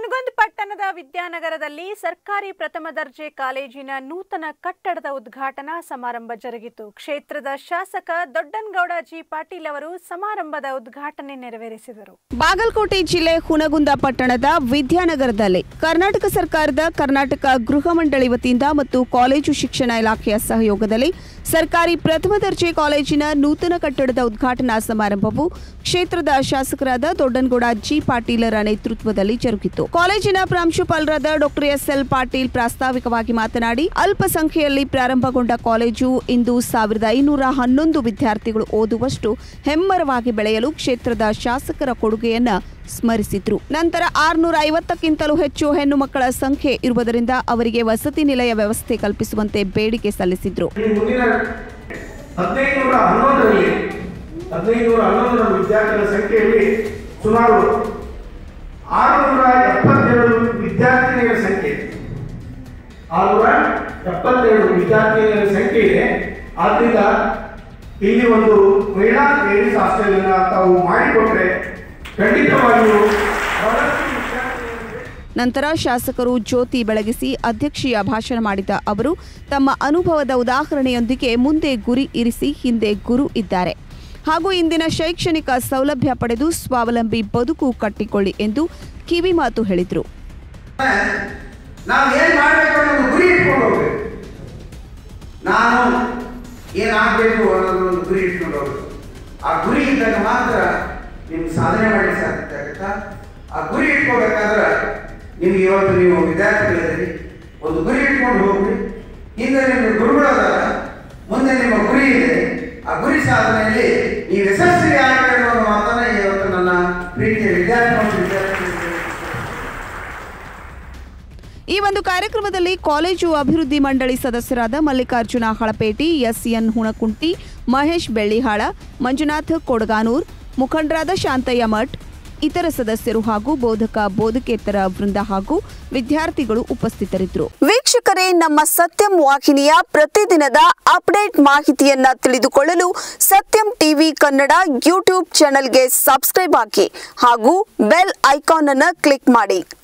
ಹುನಗುಂದ ಪಟ್ಟಣದ ವಿದ್ಯಾನಗರದಲ್ಲಿ ಸರ್ಕಾರಿ ಪ್ರಥಮ ದರ್ಜೆ ಕಾಲೇಜಿನ ನೂತನ ಕಟ್ಟಡದ ಉದ್ಘಾಟನಾ ಸಮಾರಂಭ ಜರುಗಿತು. ಕ್ಷೇತ್ರದ ಶಾಸಕ ದೊಡ್ಡನಗೌಡ ಜಿ ಪಾಟೀಲ್ ಅವರು ಸಮಾರಂಭದ ಉದ್ಘಾಟನೆ ನೆರವೇರಿಸಿದರು. ಬಾಗಲಕೋಟೆ ಜಿಲ್ಲೆ ಹುನಗುಂದ ಪಟ್ಟಣದ ವಿದ್ಯಾನಗರದಲ್ಲಿ ಕರ್ನಾಟಕ ಸರ್ಕಾರದ ಕರ್ನಾಟಕ ಗೃಹ ಮಂಡಳಿ ವತಿಯಿಂದ ಮತ್ತು ಕಾಲೇಜು ಶಿಕ್ಷಣ ಇಲಾಖೆಯ ಸಹಯೋಗದಲ್ಲಿ ಸರ್ಕಾರಿ ಪ್ರಥಮ ದರ್ಜೆ ಕಾಲೇಜಿನ ನೂತನ ಕಟ್ಟಡದ ಉದ್ಘಾಟನಾ ಸಮಾರಂಭವು ಕ್ಷೇತ್ರದ ಶಾಸಕರಾದ ದೊಡ್ಡನಗೌಡ ಜಿ ಪಾಟೀಲರ ನೇತೃತ್ವದಲ್ಲಿ ಜರುಗಿತು. ಕಾಲೇಜಿನ ಪ್ರಾಂಶುಪಾಲರಾದ ಡಾಕ್ಟರ್ ಎಸ್.ಎಲ್. ಪಾಟೀಲ್ ಪ್ರಾಸ್ತಾವಿಕವಾಗಿ ಮಾತನಾಡಿ, ಅಲ್ಪಸಂಖ್ಯೆಯಲ್ಲಿ ಪ್ರಾರಂಭಗೊಂಡ ಕಾಲೇಜು ಇಂದು 1511 ವಿದ್ಯಾರ್ಥಿಗಳು ಓದುವಷ್ಟು ಹೆಮ್ಮರವಾಗಿ ಬೆಳೆಯಲು ಕ್ಷೇತ್ರದ ಶಾಸಕರ ಕೊಡುಗೆಯನ್ನ ಸ್ಮರಿಸಿದ್ರು. ನಂತರ 650ಕ್ಕಿಂತಲೂ ಹೆಚ್ಚು ಹೆಣ್ಣು ಮಕ್ಕಳ ಸಂಖ್ಯೆ ಇರುವುದರಿಂದ ಅವರಿಗೆ ವಸತಿ ನಿಲಯ ವ್ಯವಸ್ಥೆ ಕಲ್ಪಿಸುವಂತೆ ಬೇಡಿಕೆ ಸಲ್ಲಿಸಿದ್ರು. 1511 ವಿದ್ಯಾರ್ಥಿಗಳ ಸಂಖ್ಯೆಯಲ್ಲಿ ಸುಮಾರು 672 ವಿದ್ಯಾರ್ಥಿನಿಯರ ಸಂಖ್ಯೆ 672 ವಿದ್ಯಾರ್ಥಿನಿಯರ ಸಂಖ್ಯೆ ಇದೆ. ಆದ್ದರಿಂದ ಇಲ್ಲಿ ಒಂದು ಮಹಿಳಾ ಲೇಡೀಸ್ ಹಾಸ್ಟೆಲ್ ಅನ್ನು ತಾವು ಮಾಡಿಕೊಟ್ರೆ ಖಂಡಿತವಾಗಿಯೂ. ನಂತರ ಶಾಸಕರು ಜ್ಯೋತಿ ಬೆಳಗಿಸಿ ಅಧ್ಯಕ್ಷೀಯ ಭಾಷಣ ಮಾಡಿದ ಅವರು ತಮ್ಮ ಅನುಭವದ ಉದಾಹರಣೆಯೊಂದಿಗೆ ಮುಂದೆ ಗುರಿ ಇರಿಸಿ ಹಿಂದೆ ಗುರು ಇದ್ದಾರೆ ಹಾಗೂ ಇಂದಿನ ಶೈಕ್ಷಣಿಕ ಸೌಲಭ್ಯ ಪಡೆದು ಸ್ವಾವಲಂಬಿ ಬದುಕು ಕಟ್ಟಿಕೊಳ್ಳಿ ಎಂದು ಕಿವಿ ಮಾತು ಹೇಳಿದರು. ನಾನು ಏನಾಗಬೇಕು ಅನ್ನೋದು ಗುರಿ ಇಟ್ಕೊಂಡು ಹೋಗ್ಬೇಕು. ಆ ಗುರಿ ಇದ್ದಾಗ ಮಾತ್ರ ನಿಮ್ಗೆ ಸಾಧನೆ ಮಾಡಿ ಸಾಧ್ಯ ಆಗುತ್ತಾ. ಆ ಗುರಿ ಇಟ್ಕೋಬೇಕಾದ್ರೆ ನಿಮ್ಗೆ ಇವತ್ತು ನೀವು ವಿದ್ಯಾರ್ಥಿಗಳಿದ್ದೀರಿ, ಒಂದು ಗುರಿ ಇಟ್ಕೊಂಡು ಹೋಗ್ರಿ. ಹಿಂದೆ ನಿಮ್ಗೆ ಗುರುಗಳಾದಾಗ ಮುಂದೆ ನಿಮ್ಮ ಗುರಿ ಇದೆ. ಆ ಗುರಿ ಸಾಧನೆಯಲ್ಲಿ ನೀವು ಯಶಸ್ವಿ ಆಗಬೇಕು ಅನ್ನೋ ಮಾತನ್ನ ಇವತ್ತು ನನ್ನ ಪ್ರೀತಿಯ ವಿದ್ಯಾರ್ಥಿ. ಈ ಒಂದು ಕಾರ್ಯಕ್ರಮದಲ್ಲಿ ಕಾಲೇಜು ಅಭಿವೃದ್ಧಿ ಮಂಡಳಿ ಸದಸ್ಯರಾದ ಮಲ್ಲಿಕಾರ್ಜುನ ಹಳಪೇಟಿ, ಎಸ್.ಎನ್. ಹುಣಕುಂಟಿ, ಮಹೇಶ್ ಬೆಳ್ಳಿಹಾಳ, ಮಂಜುನಾಥ್ ಕೊಡಗಾನೂರ್, ಮುಖಂಡರಾದ ಶಾಂತಯ್ಯ ಮಠ್, ಇತರ ಸದಸ್ಯರು ಹಾಗೂ ಬೋಧಕೇತರ ವೃಂದ ಹಾಗೂ ವಿದ್ಯಾರ್ಥಿಗಳು ಉಪಸ್ಥಿತರಿದ್ದರು. ವೀಕ್ಷಕರೇ, ನಮ್ಮ ಸತ್ಯಂ ವಾಹಿನಿಯ ಪ್ರತಿದಿನದ ಅಪ್ಡೇಟ್ ಮಾಹಿತಿಯನ್ನ ತಿಳಿದುಕೊಳ್ಳಲು ಸತ್ಯಂ ಟಿವಿ ಕನ್ನಡ ಯೂಟ್ಯೂಬ್ ಚಾನೆಲ್ಗೆ ಸಬ್ಸ್ಕ್ರೈಬ್ ಆಗಿ ಹಾಗೂ ಬೆಲ್ ಐಕಾನ್ ಅನ್ನು ಕ್ಲಿಕ್ ಮಾಡಿ.